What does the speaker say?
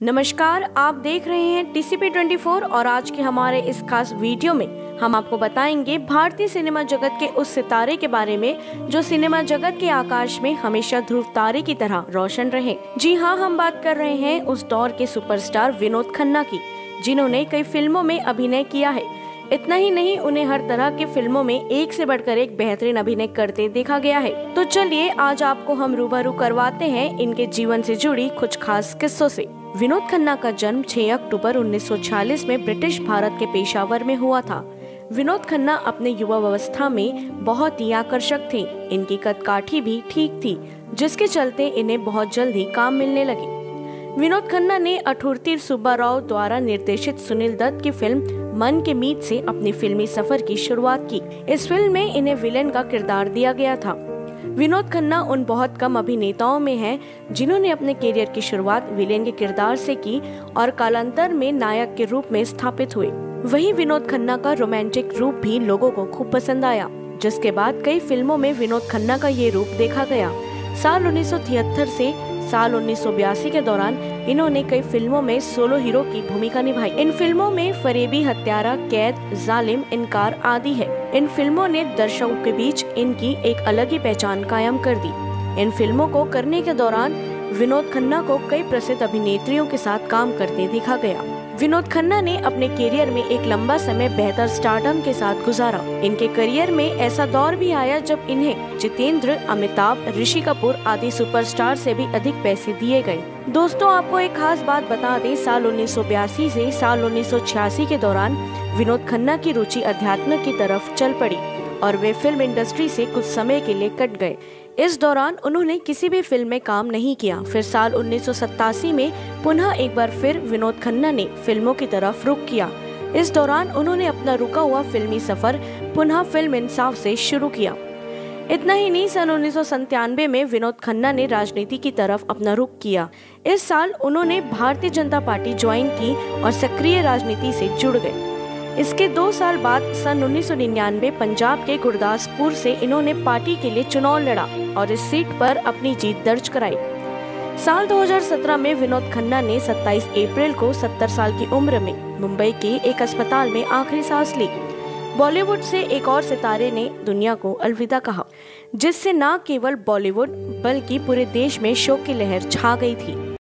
नमस्कार, आप देख रहे हैं TCP 24 और आज के हमारे इस खास वीडियो में हम आपको बताएंगे भारतीय सिनेमा जगत के उस सितारे के बारे में जो सिनेमा जगत के आकाश में हमेशा ध्रुव तारे की तरह रोशन रहे। जी हाँ, हम बात कर रहे हैं उस दौर के सुपरस्टार विनोद खन्ना की, जिन्होंने कई फिल्मों में अभिनय किया है। इतना ही नहीं, उन्हें हर तरह की फिल्मों में एक से बढ़कर एक बेहतरीन अभिनय करते देखा गया है। तो चलिए आज आपको हम रूबरू करवाते हैं इनके जीवन से जुड़ी कुछ खास किस्सों से। विनोद खन्ना का जन्म 6 अक्टूबर 1946 में ब्रिटिश भारत के पेशावर में हुआ था। विनोद खन्ना अपने युवावस्था में बहुत ही आकर्षक थे। इनकी कदकाठी भी ठीक थी, जिसके चलते इन्हें बहुत जल्दी काम मिलने लगे। विनोद खन्ना ने अठुर्ती सुब्बा राव द्वारा निर्देशित सुनील दत्त की फिल्म मन के मीत से अपनी फिल्मी सफर की शुरुआत की। इस फिल्म में इन्हें विलेन का किरदार दिया गया था। विनोद खन्ना उन बहुत कम अभिनेताओं में हैं जिन्होंने अपने करियर की शुरुआत विलेन के किरदार से की और कालांतर में नायक के रूप में स्थापित हुए। वहीं विनोद खन्ना का रोमांटिक रूप भी लोगों को खूब पसंद आया, जिसके बाद कई फिल्मों में विनोद खन्ना का ये रूप देखा गया। साल 1973 से साल 1982 के दौरान इन्होंने कई फिल्मों में सोलो हीरो की भूमिका निभाई। इन फिल्मों में फरेबी, हत्यारा, कैद, जालिम, इनकार आदि है। इन फिल्मों ने दर्शकों के बीच इनकी एक अलग ही पहचान कायम कर दी। इन फिल्मों को करने के दौरान विनोद खन्ना को कई प्रसिद्ध अभिनेत्रियों के साथ काम करते देखा गया। विनोद खन्ना ने अपने करियर में एक लंबा समय बेहतर स्टारडम के साथ गुजारा। इनके करियर में ऐसा दौर भी आया जब इन्हें जितेंद्र, अमिताभ, ऋषि कपूर आदि सुपरस्टार से भी अधिक पैसे दिए गए। दोस्तों, आपको एक खास बात बता दें, साल 1982 से साल 1986 के दौरान विनोद खन्ना की रुचि अध्यात्म की तरफ चल पड़ी और वे फिल्म इंडस्ट्री से कुछ समय के लिए कट गए। इस दौरान उन्होंने किसी भी फिल्म में काम नहीं किया। फिर साल 1987 में पुनः एक बार फिर विनोद खन्ना ने फिल्मों की तरफ रुख किया। इस दौरान उन्होंने अपना रुका हुआ फिल्मी सफर पुनः फिल्म इंसाफ से शुरू किया। इतना ही नहीं, सन 1997 में विनोद खन्ना ने राजनीति की तरफ अपना रुख किया। इस साल उन्होंने भारतीय जनता पार्टी ज्वाइन की और सक्रिय राजनीति से जुड़ गए। इसके 2 साल बाद सन 1999 पंजाब के गुरदासपुर से इन्होंने पार्टी के लिए चुनाव लड़ा और इस सीट पर अपनी जीत दर्ज कराई। साल 2017 में विनोद खन्ना ने 27 अप्रैल को 70 साल की उम्र में मुंबई के एक अस्पताल में आखिरी सांस ली। बॉलीवुड से एक और सितारे ने दुनिया को अलविदा कहा, जिससे न केवल बॉलीवुड बल्कि पूरे देश में शोक की लहर छा गई थी।